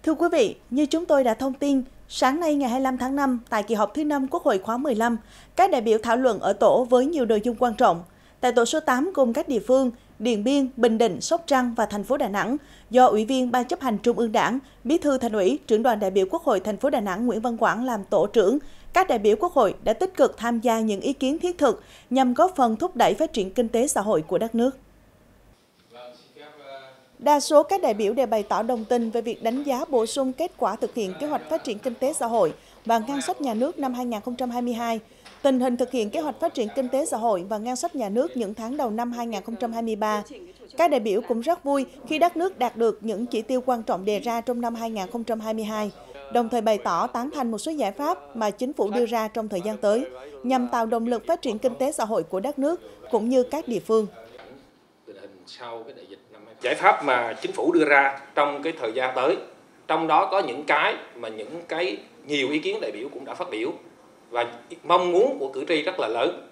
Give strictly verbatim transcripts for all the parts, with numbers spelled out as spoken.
Thưa quý vị, như chúng tôi đã thông tin, sáng nay ngày hai mươi lăm tháng năm, tại kỳ họp thứ năm Quốc hội khóa mười lăm, các đại biểu thảo luận ở tổ với nhiều nội dung quan trọng. Tại tổ số tám gồm các địa phương Điện Biên, Bình Định, Sóc Trăng và thành phố Đà Nẵng, do Ủy viên Ban chấp hành Trung ương Đảng, Bí thư Thành ủy, Trưởng đoàn đại biểu Quốc hội thành phố Đà Nẵng Nguyễn Văn Quảng làm tổ trưởng, các đại biểu Quốc hội đã tích cực tham gia những ý kiến thiết thực nhằm góp phần thúc đẩy phát triển kinh tế xã hội của đất nước. Đa số các đại biểu đều bày tỏ đồng tình về việc đánh giá bổ sung kết quả thực hiện kế hoạch phát triển kinh tế xã hội và ngân sách nhà nước năm hai nghìn không trăm hai mươi hai, tình hình thực hiện kế hoạch phát triển kinh tế xã hội và ngân sách nhà nước những tháng đầu năm hai nghìn không trăm hai mươi ba. Các đại biểu cũng rất vui khi đất nước đạt được những chỉ tiêu quan trọng đề ra trong năm hai nghìn không trăm hai mươi hai, đồng thời bày tỏ tán thành một số giải pháp mà chính phủ đưa ra trong thời gian tới nhằm tạo động lực phát triển kinh tế xã hội của đất nước cũng như các địa phương. Giải pháp mà chính phủ đưa ra trong cái thời gian tới, trong đó có những cái mà những cái nhiều ý kiến đại biểu cũng đã phát biểu và mong muốn của cử tri rất là lớn.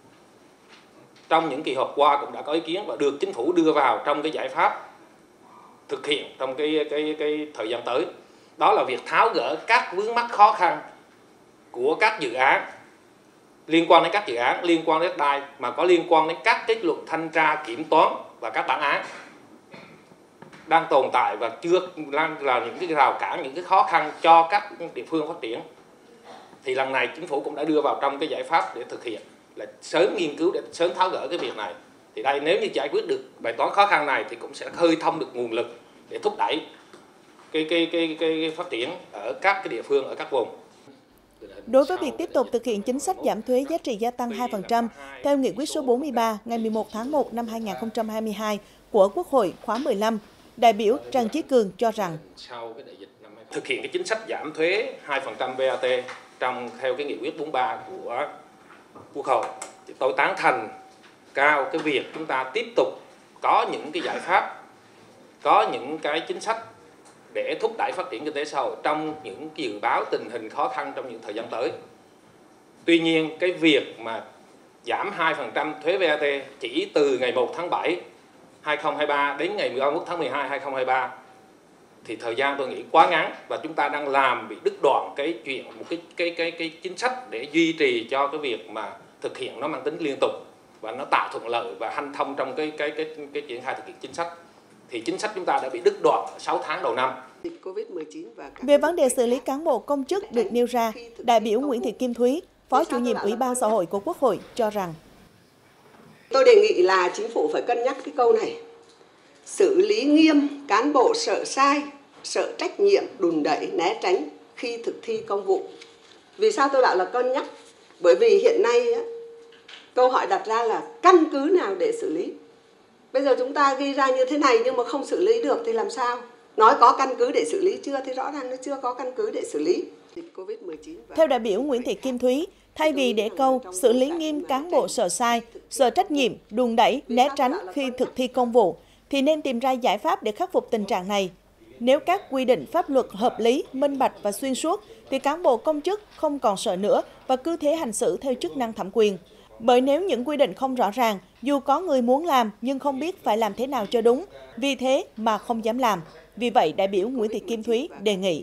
Trong những kỳ họp qua cũng đã có ý kiến và được chính phủ đưa vào trong cái giải pháp thực hiện trong cái cái cái thời gian tới. Đó là việc tháo gỡ các vướng mắc khó khăn của các dự án liên quan đến các dự án liên quan đến đất đai mà có liên quan đến các kết luận thanh tra kiểm toán và các bản án đang tồn tại và chưa là những cái rào cản, những cái khó khăn cho các địa phương phát triển. Thì lần này chính phủ cũng đã đưa vào trong cái giải pháp để thực hiện là sớm nghiên cứu để sớm tháo gỡ cái việc này. Thì đây nếu như giải quyết được bài toán khó khăn này thì cũng sẽ khơi thông được nguồn lực để thúc đẩy cái cái cái cái phát triển ở các cái địa phương, ở các vùng. Đối với việc tiếp tục thực hiện chính sách giảm thuế giá trị gia tăng hai phần trăm theo nghị quyết số bốn mươi ba ngày mười một tháng một năm hai nghìn không trăm hai mươi hai của Quốc hội khóa mười lăm, đại biểu Trần Chí Cường cho rằng thực hiện cái chính sách giảm thuế hai phần trăm vê a tê trong theo cái nghị quyết bốn mươi ba của Quốc hội thì tôi tán thành cao cái việc chúng ta tiếp tục có những cái giải pháp, có những cái chính sách để thúc đẩy phát triển kinh tế xã hội trong những dự báo tình hình khó khăn trong những thời gian tới. Tuy nhiên cái việc mà giảm hai phần trăm thuế vê a tê chỉ từ ngày một tháng bảy hai nghìn không trăm hai mươi ba đến ngày mười một tháng mười hai hai nghìn không trăm hai mươi ba thì thời gian tôi nghĩ quá ngắn và chúng ta đang làm bị đứt đoạn cái chuyện một cái cái cái cái chính sách để duy trì cho cái việc mà thực hiện nó mang tính liên tục và nó tạo thuận lợi và hanh thông trong cái cái cái cái triển khai thực hiện chính sách. Thì chính sách chúng ta đã bị đứt đoạn sáu tháng đầu năm. Về vấn đề xử lý cán bộ công chức được nêu ra, đại biểu Nguyễn Thị Kim Thúy, Phó chủ nhiệm Ủy ban Xã hội của Quốc hội cho rằng tôi đề nghị là chính phủ phải cân nhắc cái câu này. Xử lý nghiêm cán bộ sợ sai, sợ trách nhiệm, đùn đẩy, né tránh khi thực thi công vụ. Vì sao tôi bảo là cân nhắc? Bởi vì hiện nay á, câu hỏi đặt ra là căn cứ nào để xử lý? Bây giờ chúng ta ghi ra như thế này nhưng mà không xử lý được thì làm sao? Nói có căn cứ để xử lý chưa thì rõ ràng nó chưa có căn cứ để xử lý. Theo đại biểu Nguyễn Thị Kim Thúy, thay vì để câu xử lý nghiêm cán bộ sợ sai, sợ trách nhiệm, đùn đẩy, né tránh khi thực thi công vụ, thì nên tìm ra giải pháp để khắc phục tình trạng này. Nếu các quy định pháp luật hợp lý, minh bạch và xuyên suốt, thì cán bộ công chức không còn sợ nữa và cứ thế hành xử theo chức năng thẩm quyền. Bởi nếu những quy định không rõ ràng, dù có người muốn làm nhưng không biết phải làm thế nào cho đúng, vì thế mà không dám làm. Vì vậy, đại biểu Nguyễn Thị Kim Thúy đề nghị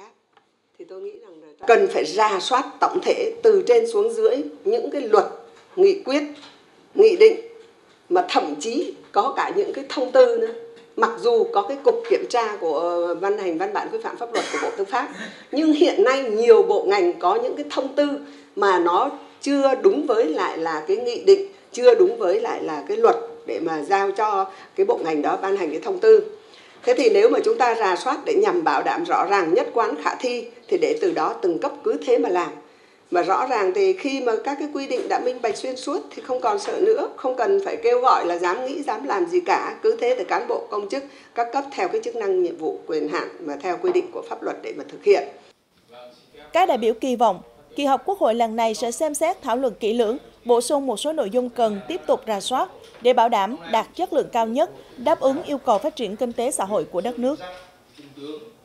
cần phải rà soát tổng thể từ trên xuống dưới những cái luật, nghị quyết, nghị định mà thậm chí có cả những cái thông tư nữa. Mặc dù có cái cục kiểm tra của ban hành văn bản quy phạm pháp luật của Bộ Tư pháp, nhưng hiện nay nhiều bộ ngành có những cái thông tư mà nó chưa đúng với lại là cái nghị định, chưa đúng với lại là cái luật để mà giao cho cái bộ ngành đó ban hành cái thông tư. Thế thì nếu mà chúng ta rà soát để nhằm bảo đảm rõ ràng, nhất quán, khả thi thì để từ đó từng cấp cứ thế mà làm. Mà rõ ràng thì khi mà các cái quy định đã minh bạch xuyên suốt thì không còn sợ nữa, không cần phải kêu gọi là dám nghĩ, dám làm gì cả. Cứ thế thì cán bộ công chức các cấp theo cái chức năng, nhiệm vụ, quyền hạn mà theo quy định của pháp luật để mà thực hiện. Các đại biểu kỳ vọng, kỳ họp Quốc hội lần này sẽ xem xét thảo luận kỹ lưỡng, bổ sung một số nội dung cần tiếp tục rà soát để bảo đảm đạt chất lượng cao nhất, đáp ứng yêu cầu phát triển kinh tế xã hội của đất nước.